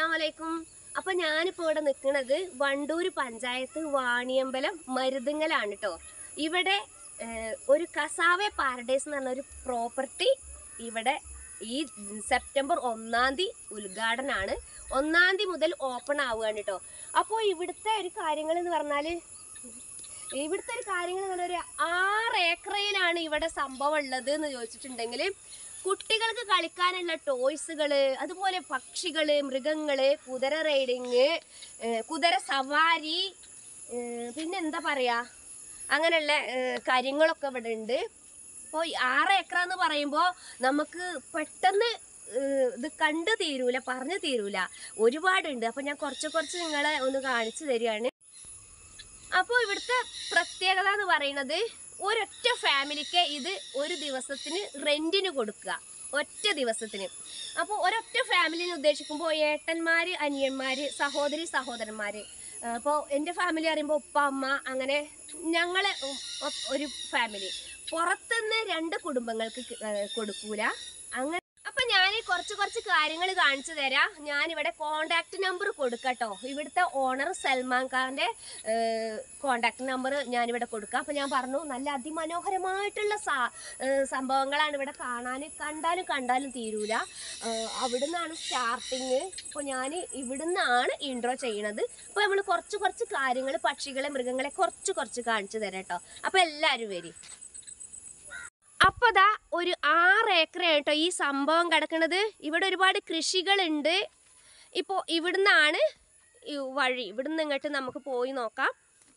അസ്സലാമലൈക്കും. അപ്പോൾ ഞാനിപ്പോൾ ഇവിടെ നിൽക്കുന്നത് വണ്ടൂർ പഞ്ചായത്ത് വാണിയമ്പലം മരുതുങ്ങലാണ് കേട്ടോ. ഇവിടെ ഒരു കസാവെ പാരഡൈസ് എന്ന് പറഞ്ഞൊരു പ്രോപ്പർട്ടി ഇവിടെ ഈ സെപ്റ്റംബർ 1-ാം തീയതി ഉദ്ഘാടനമാണ്. 1-ാം തീയതി മുതൽ ഓപ്പൺ ആവുകയാണ് കേട്ടോ. അപ്പോൾ ഇവിടുത്തെ ഒരു കാര്യങ്ങൾ എന്ന് പറഞ്ഞാൽ ഒരു 6 ഏക്കറയിലാണ് ഇവിടെ സംഭവം ഉള്ളത് എന്ന് ചോദിച്ചിട്ടുണ്ടെങ്കിൽ കുട്ടികൾക്ക് കളിക്കാനുള്ള ടോയ്സുകൾ, അതുപോലെ പക്ഷികൾ, മൃഗങ്ങൾ, കുതിര റൈഡിങ്, കുതിര സവാരി, പിന്നെ എന്താ പറയുക, അങ്ങനെയുള്ള കാര്യങ്ങളൊക്കെ ഇവിടെ ഉണ്ട്. അപ്പോൾ 6 ഏക്കർ എന്ന് പറയുമ്പോൾ നമുക്ക് പെട്ടെന്ന് ഇത് കണ്ടു തീരൂല, പറഞ്ഞു തീരൂല, ഒരുപാടുണ്ട്. അപ്പോൾ ഞാൻ കുറച്ച് നിങ്ങളെ ഒന്ന് കാണിച്ചു തരികയാണ്. അപ്പോൾ ഇവിടുത്തെ പ്രത്യേകത എന്ന് പറയുന്നത് ഒരൊറ്റ ഫാമിലിക്ക് ഇത് ഒരു ദിവസത്തിന് റെന്റിന് കൊടുക്കുക, ഒറ്റ ദിവസത്തിന്. അപ്പോൾ ഒരൊറ്റ ഫാമിലിനെ ഉദ്ദേശിക്കുമ്പോൾ ഏട്ടന്മാർ, അനിയന്മാർ, സഹോദരന്മാർ. അപ്പോൾ എൻ്റെ ഫാമിലി പറയുമ്പോൾ ഉപ്പ, അമ്മ, അങ്ങനെ ഞങ്ങൾ ഒരു ഫാമിലി. പുറത്തുനിന്ന് 2 കുടുംബങ്ങൾക്ക് കൊടുക്കൂല അങ്ങനെ. അപ്പം ഞാൻ കുറച്ച് കാര്യങ്ങൾ കാണിച്ചു തരാം. ഞാനിവിടെ കോണ്ടാക്ട് നമ്പർ കൊടുക്കട്ടോ. ഇവിടുത്തെ ഓണർ സൽമാൻ ഖാൻ്റെ കോണ്ടാക്ട് നമ്പർ ഞാനിവിടെ കൊടുക്കാം. അപ്പം ഞാൻ പറഞ്ഞു, നല്ല അതിമനോഹരമായിട്ടുള്ള സംഭവങ്ങളാണ് ഇവിടെ കണ്ടാലും തീരൂല. അവിടുന്നാണ് സ്റ്റാർട്ടിങ്. അപ്പോൾ ഞാൻ ഇവിടുന്നാണ് ഇൻട്രോ ചെയ്യണത്. അപ്പോൾ നമ്മൾ കുറച്ച് കാര്യങ്ങൾ, പക്ഷികളെ, മൃഗങ്ങളെ കുറച്ച് കാണിച്ചു തരാം കേട്ടോ. അപ്പോൾ എല്ലാവരും വരും. അപ്പോൾ ദാ ഒരു 6 ഏക്കറാണ് കേട്ടോ ഈ സംഭവം കിടക്കുന്നത്. ഇവിടെ ഒരുപാട് കൃഷികളുണ്ട്. ഇപ്പോൾ ഇവിടുന്നാണ് ഈ വഴി, ഇവിടുന്ന് ഇങ്ങോട്ട് നമുക്ക് പോയി നോക്കാം.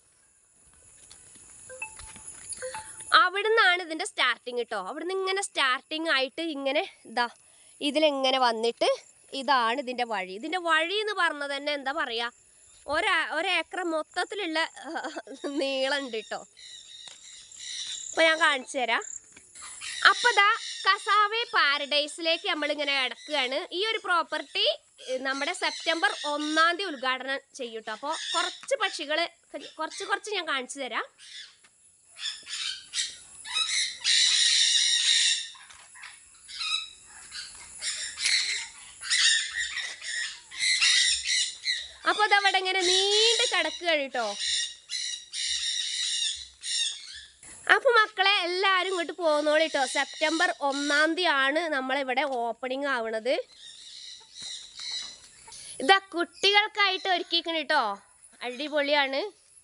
അവിടുന്നാണ് ഇതിൻ്റെ സ്റ്റാർട്ടിങ് കേട്ടോ. അവിടുന്ന് ഇങ്ങനെ സ്റ്റാർട്ടിങ് ആയിട്ട് ഇങ്ങനെ ഇതിലിങ്ങനെ വന്നിട്ട് ഇതാണ് ഇതിൻ്റെ വഴി. ഇതിൻ്റെ വഴി എന്ന് പറഞ്ഞത് തന്നെ എന്താ പറയുക, ഒരേക്കർ മൊത്തത്തിലുള്ള നീളം ഉണ്ട് കേട്ടോ. അപ്പോൾ ഞാൻ കാണിച്ചു തരാം. അപ്പോൾ ദാ കസാവെ പാരഡൈസിലേക്ക് നമ്മളിങ്ങനെ കിടക്കുകയാണ്. ഈ ഒരു പ്രോപ്പർട്ടി നമ്മുടെ സെപ്റ്റംബർ 1-ാം തീയതി ഉദ്ഘാടനം ചെയ്യും കേട്ടോ. അപ്പോൾ കുറച്ച് പക്ഷികൾ കുറച്ച് ഞാൻ കാണിച്ചു തരാം. അപ്പോൾ അതവിടെ ഇങ്ങനെ നീണ്ട് കിടക്കുകയാണ് കേട്ടോ. അപ്പോൾ മക്കളെ എല്ലാവരും ഇങ്ങോട്ട് പോകുന്നോളൂ കേട്ടോ. സെപ്റ്റംബർ 1-ാം തീയതി ആണ് നമ്മളിവിടെ ഓപ്പണിങ് ആവണത്. ഇതാ കുട്ടികൾക്കായിട്ട് ഒരുക്കിക്കണം കേട്ടോ, അടിപൊളിയാണ്.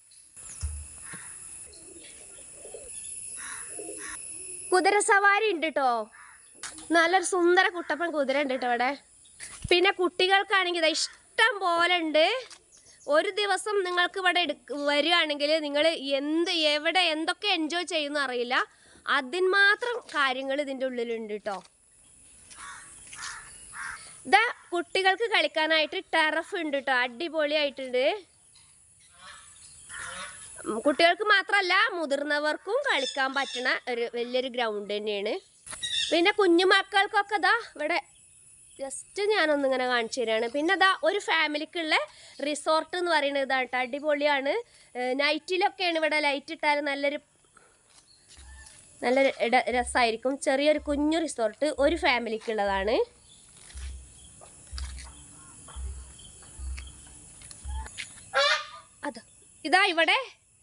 കുതിര സവാരി ഉണ്ട് കേട്ടോ, നല്ലൊരു സുന്ദര കുട്ടപ്പൻ കുതിര ഉണ്ട് കേട്ടോ ഇവിടെ. പിന്നെ കുട്ടികൾക്കാണെങ്കിൽ ഇതാ ഇഷ്ടം പോലെ ഉണ്ട്. ഒരു ദിവസം നിങ്ങൾക്ക് ഇവിടെ വരികയാണെങ്കിൽ നിങ്ങൾ എവിടെ എന്തൊക്കെ എൻജോയ് ചെയ്യുമെന്ന് അറിയില്ല, അതിന് മാത്രം കാര്യങ്ങൾ ഇതിൻ്റെ ഉള്ളിലുണ്ട് കേട്ടോ. ഇതാ കുട്ടികൾക്ക് കളിക്കാനായിട്ട് ടെറഫ് ഉണ്ട് കേട്ടോ, അടിപൊളിയായിട്ടുണ്ട്. കുട്ടികൾക്ക് മാത്രമല്ല മുതിർന്നവർക്കും കളിക്കാൻ പറ്റണ ഒരു വലിയൊരു ഗ്രൗണ്ട് തന്നെയാണ്. പിന്നെ കുഞ്ഞു മക്കൾക്കൊക്കെ ഇതാ ഇവിടെ ജസ്റ്റ് ഞാനൊന്നിങ്ങനെ കാണിച്ചു തരാണ്. പിന്നെ അതാ ഒരു ഫാമിലിക്കുള്ള റിസോർട്ട് എന്ന് പറയുന്നത് ഇതാണ് കേട്ടോ, അടിപൊളിയാണ്. നൈറ്റിലൊക്കെയാണ് ഇവിടെ ലൈറ്റ് ഇട്ടാൽ നല്ല രസമായിരിക്കും. ചെറിയൊരു കുഞ്ഞു റിസോർട്ട് ഒരു ഫാമിലിക്കുള്ളതാണ്. ഇതാ ഇവിടെ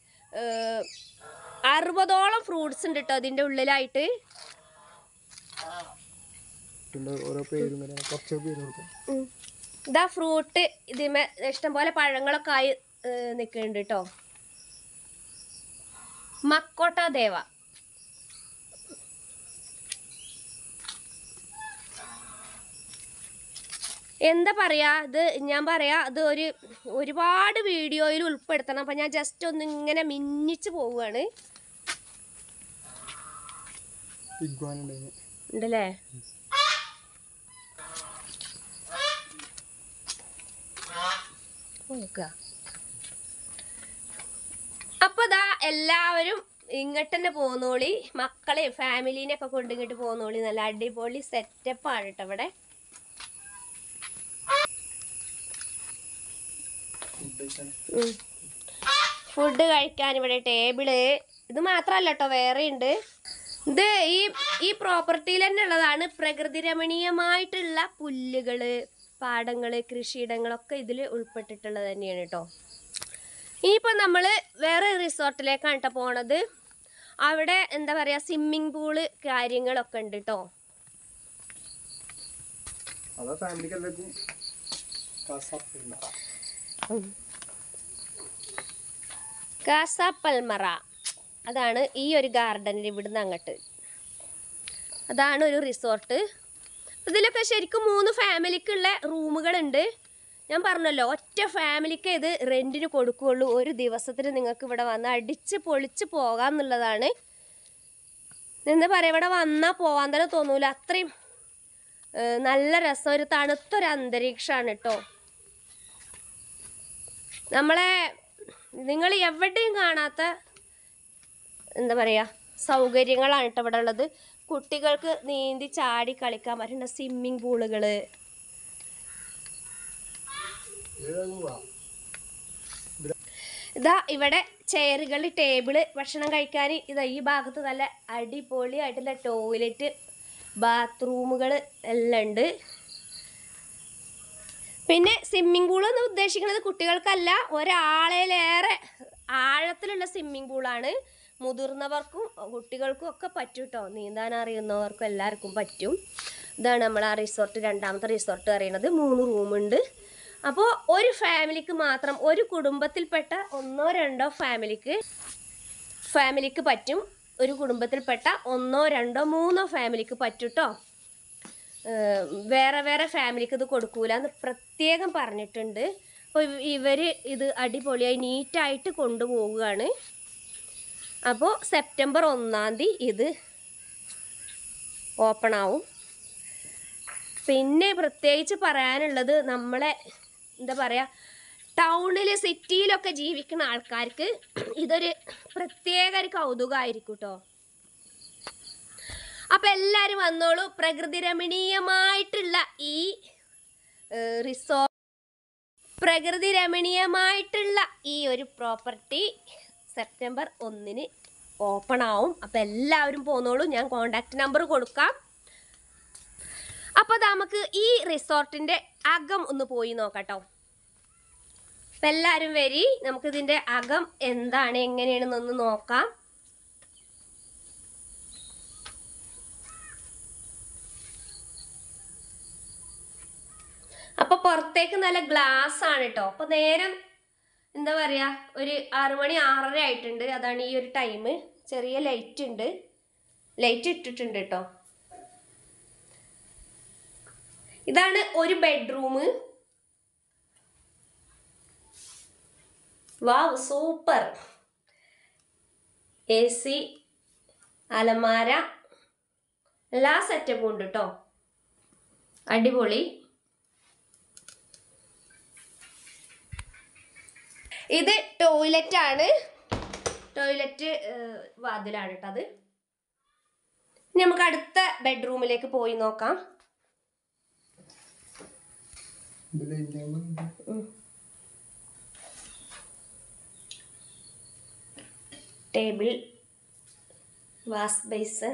60ഓളം ഫ്രൂട്ട്സ് ഉണ്ട് കേട്ടോ ഇതിൻ്റെ ഉള്ളിലായിട്ട്. ഇതാ ഫ്രൂട്ട് ഇതിമേ ഇഷ്ടംപോലെ പഴങ്ങളൊക്കെ ആയി നിൽക്കുന്നുണ്ട് കേട്ടോ. മക്കോട്ട ദേവ, എന്താ പറയാ, ഇത് ഞാൻ പറയാ, ഇത് ഒരുപാട് വീഡിയോയിൽ ഉൾപ്പെടുത്തണം. അപ്പം ഞാൻ ജസ്റ്റ് ഒന്ന് ഇങ്ങനെ മിന്നിച്ച് പോവുകയാണ്. ഉണ്ടല്ലേ? അപ്പൊ ദാ എല്ലാവരും ഇങ്ങോട്ട് തന്നെ പോന്നോളി, മക്കളെ ഫാമിലീനെ ഒക്കെ കൊണ്ട് ഇങ്ങോട്ട് പോന്നോളി. നല്ല അടിപൊളി സെറ്റപ്പാണ് കേട്ടോ ഇവിടെ. ഫുഡ് കഴിക്കാൻ ഇവിടെ ടേബിള്, ഇത് മാത്രല്ല കേട്ടോ, വേറെ ഉണ്ട്. ഇത് ഈ പ്രോപ്പർട്ടിയിൽ തന്നെ ഉള്ളതാണ്. പ്രകൃതി രമണീയമായിട്ടുള്ള പുല്ലുകള്, പാടങ്ങൾ, കൃഷിയിടങ്ങളൊക്കെ ഇതിൽ ഉൾപ്പെട്ടിട്ടുള്ളത് തന്നെയാണ് കേട്ടോ. ഇനിയിപ്പോൾ നമ്മൾ വേറെ റിസോർട്ടിലേക്കാണ് കേട്ടോ പോണത്. അവിടെ എന്താ പറയുക, സ്വിമ്മിങ് പൂള് കാര്യങ്ങളൊക്കെ ഉണ്ട് കേട്ടോ. കാസ പൽമറ അതാണ് ഈ ഒരു ഗാർഡനിൽ ഇവിടുന്ന് അങ്ങോട്ട്. അതാണ് ഒരു റിസോർട്ട്. ഇതിലൊക്കെ ശരിക്കും 3 ഫാമിലിക്കുള്ള റൂമുകളുണ്ട്. ഞാൻ പറഞ്ഞല്ലോ, ഒറ്റ ഫാമിലിക്ക് ഇത് റെൻറ്റിന് കൊടുക്കുകയുള്ളൂ. ഒരു ദിവസത്തിന് നിങ്ങൾക്ക് ഇവിടെ വന്ന് അടിച്ച് പൊളിച്ച് പോകാം എന്നുള്ളതാണ്. എന്താ പറയുക, ഇവിടെ വന്നാൽ പോകാൻ തന്നെ തോന്നൂല, അത്രയും നല്ല രസം, ഒരു തണുത്തൊരു അന്തരീക്ഷമാണ് കേട്ടോ. നമ്മളെ നിങ്ങൾ എവിടെയും കാണാത്ത എന്താ പറയുക സൗകര്യങ്ങളാണ് കേട്ടോ ഇവിടെ ഉള്ളത്. കുട്ടികൾക്ക് നീന്തി ചാടി കളിക്കാൻ പറ്റുന്ന സ്വിമ്മിങ് പൂളുകൾ, ഇതാ ഇവിടെ ചെയറുകൾ, ടേബിള്, ഭക്ഷണം കഴിക്കാൻ ഇതാ ഈ ഭാഗത്ത് നല്ല അടിപൊളിയായിട്ടുള്ള ടോയ്ലറ്റ്, ബാത്റൂമുകൾ എല്ലാം ഉണ്ട്. പിന്നെ സ്വിമ്മിങ് പൂൾ എന്ന് ഉദ്ദേശിക്കുന്നത് കുട്ടികൾക്കല്ല, ഒരാളേലേറെ ആഴത്തിലുള്ള സ്വിമ്മിങ് പൂളാണ്. മുതിർന്നവർക്കും കുട്ടികൾക്കും ഒക്കെ പറ്റും കേട്ടോ. നീന്താൻ അറിയുന്നവർക്കും എല്ലാവർക്കും പറ്റും. ഇതാണ് നമ്മൾ ആ റിസോർട്ട്, രണ്ടാമത്തെ റിസോർട്ട് പറയുന്നത്. 3 റൂമുണ്ട്. അപ്പോൾ ഒരു ഫാമിലിക്ക് മാത്രം, ഒരു കുടുംബത്തിൽപ്പെട്ട 1 2 ഫാമിലിക്ക് പറ്റും. ഒരു കുടുംബത്തിൽപ്പെട്ട 1 2 3 ഫാമിലിക്ക് പറ്റും കേട്ടോ. വേറെ വേറെ ഫാമിലിക്ക് ഇത് കൊടുക്കൂല എന്ന് പ്രത്യേകം പറഞ്ഞിട്ടുണ്ട്. അപ്പോൾ ഇവർ ഇത് അടിപൊളിയായി നീറ്റായിട്ട് കൊണ്ടുപോവുകയാണ്. അപ്പോൾ സെപ്റ്റംബർ 1-ാം തീയതി ഇത് ഓപ്പൺ ആവും. പിന്നെ പ്രത്യേകിച്ച് പറയാനുള്ളത്, നമ്മളെ എന്താ പറയുക ടൗണിൽ സിറ്റിയിലൊക്കെ ജീവിക്കുന്ന ആൾക്കാർക്ക് ഇതൊരു പ്രത്യേക ഒരു കൗതുകമായിരിക്കും കേട്ടോ. അപ്പം എല്ലാവരും വന്നോളൂ. പ്രകൃതി രമണീയമായിട്ടുള്ള ഈ രമണീയമായിട്ടുള്ള ഈ ഒരു പ്രോപ്പർട്ടി സെപ്റ്റംബർ 1-ന് ഓപ്പൺ ആവും. അപ്പം എല്ലാവരും പോന്നോളൂ. ഞാൻ കോണ്ടാക്ട് നമ്പർ കൊടുക്കാം. അപ്പോൾ നമുക്ക് ഈ റിസോർട്ടിൻ്റെ അകം ഒന്ന് പോയി നോക്കാട്ടോ. അപ്പം എല്ലാവരും വരി, നമുക്കിതിൻ്റെ അകം എന്താണ് എങ്ങനെയാണെന്നൊന്ന് നോക്കാം. അപ്പോൾ പുറത്തേക്ക് നല്ല ഗ്ലാസ് ആണ് കേട്ടോ. അപ്പോൾ നേരം എന്താ പറയുക ഒരു 6 മണി 6:30 ആയിട്ടുണ്ട്. അതാണ് ഈ ഒരു ടൈം. ചെറിയ ലൈറ്റ് ഉണ്ട്, ലൈറ്റ് ഇട്ടിട്ടുണ്ട് കേട്ടോ. ഇതാണ് ഒരു ബെഡ്റൂം. വാവ്, സൂപ്പർ. AC, അലമാര, എല്ലാ സെറ്റപ്പും ഉണ്ട് കേട്ടോ. അടിപൊളി. ഇത് ടോയ്ലറ്റ് ആണ്. ടോയ്ലറ്റ് വാതിലാണ് കേട്ടോ അത്. ഇനി നമുക്ക് അടുത്ത ബെഡ്റൂമിലേക്ക് പോയി നോക്കാം. ടേബിൾ, വാഷ് ബേസിൻ,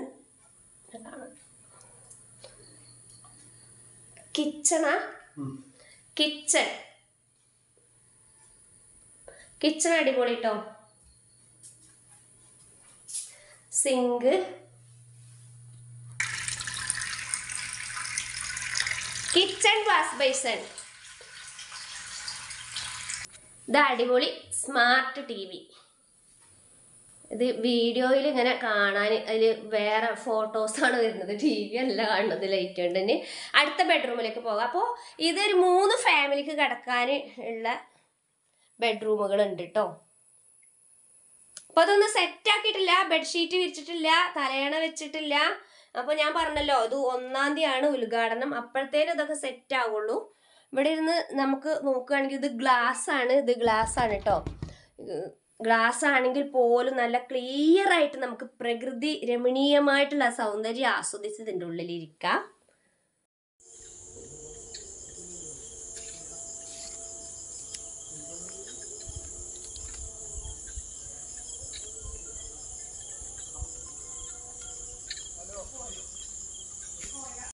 കിച്ചണാ, കിച്ചൺ അടിപൊളി കേട്ടോ. Sink, kitchen wash basin. ഇത് അടിപൊളി സ്മാർട്ട് TV. ഇത് വീഡിയോയിൽ ഇങ്ങനെ കാണാൻ അതിൽ വേറെ ഫോട്ടോസാണ് വരുന്നത്, TV അല്ല കാണുന്നത്. ലൈറ്റ് ഉണ്ട്. ഇനി അടുത്ത ബെഡ്റൂമിലേക്ക് പോകാം. അപ്പോൾ ഇതൊരു 3 ഫാമിലിക്ക് കിടക്കാൻ ഉള്ള ബെഡ്റൂമുകൾ ഉണ്ട് കേട്ടോ. അപ്പോൾ അതൊന്നും സെറ്റാക്കിയിട്ടില്ല, ബെഡ്ഷീറ്റ് വിരിച്ചിട്ടില്ല, തലയണ വെച്ചിട്ടില്ല. അപ്പോൾ ഞാൻ പറഞ്ഞല്ലോ, ഇത് 1-ാം തീയതിയാണ് ഉദ്ഘാടനം. അപ്പോഴത്തേനും ഇതൊക്കെ സെറ്റ് ആവുള്ളൂ. ഇവിടെ ഇരുന്ന് നമുക്ക് നോക്കുകയാണെങ്കിൽ ഇത് ഗ്ലാസ് ആണ്. ഇത് ഗ്ലാസ് ആണ് കേട്ടോ. ഗ്ലാസ് ആണെങ്കിൽ പോലും നല്ല ക്ലിയർ ആയിട്ട് നമുക്ക് പ്രകൃതി രമണീയമായിട്ടുള്ള സൗന്ദര്യം ആസ്വദിച്ച് ഇതിൻ്റെ ഉള്ളിലിരിക്കാം.